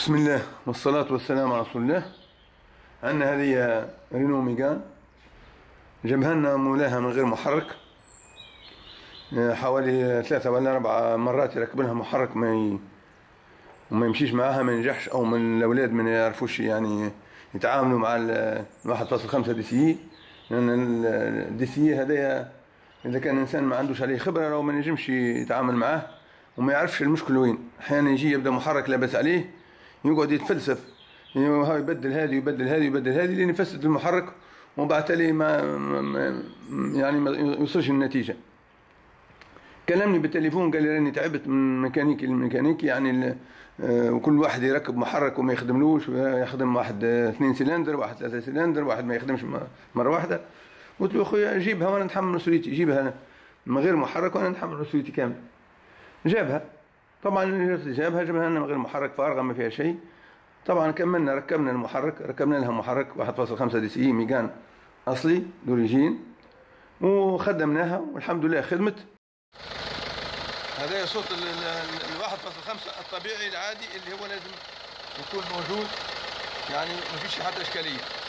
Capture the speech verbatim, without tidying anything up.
بسم الله والصلاة والسلام على رسول الله. عندنا هذه رينو ميغان جابها لنا مولاها من غير محرك، حوالي ثلاثة ولا أربع مرات يركب لها محرك ما ي... وما يمشيش معاها، ما ينجحش، أو من الأولاد ما يعرفوش يعني يتعاملوا مع ال واحد فاصلة خمسة دي سي، لأن الدي سي هذايا إذا كان الإنسان ما عندوش عليه خبرة لو ما نجمش يتعامل معاه وما يعرفش المشكل وين. أحيانا يجي يبدأ محرك لاباس عليه يقعد يتفلسف، يعني يبدل هذه يبدل هذه يبدل هذه لين يفسد المحرك، ومن بعد تالي ما يعني ما يوصلش النتيجة. كلمني بالتليفون قال لي راني تعبت من ميكانيكي للميكانيكي، يعني وكل واحد يركب محرك وما يخدملوش، يخدم واحد اثنين سلندر، واحد ثلاثة سلندر، واحد ما يخدمش مرة واحدة. قلت له اخويا جيبها وانا نتحمل مسؤوليتي، جيبها من غير محرك وانا نتحمل مسؤوليتي كامل. جابها طبعا، جابها جابها لنا من غير محرك فارغه ما فيها شيء. طبعا كملنا ركبنا المحرك، ركبنا لها محرك واحد فاصلة خمسة دي سي ميغان اصلي دوريجين، وخدمناها والحمد لله خدمت. هذا صوت ال واحد فاصلة خمسة الطبيعي العادي اللي هو لازم يكون موجود، يعني ما فيش حتى اشكاليه.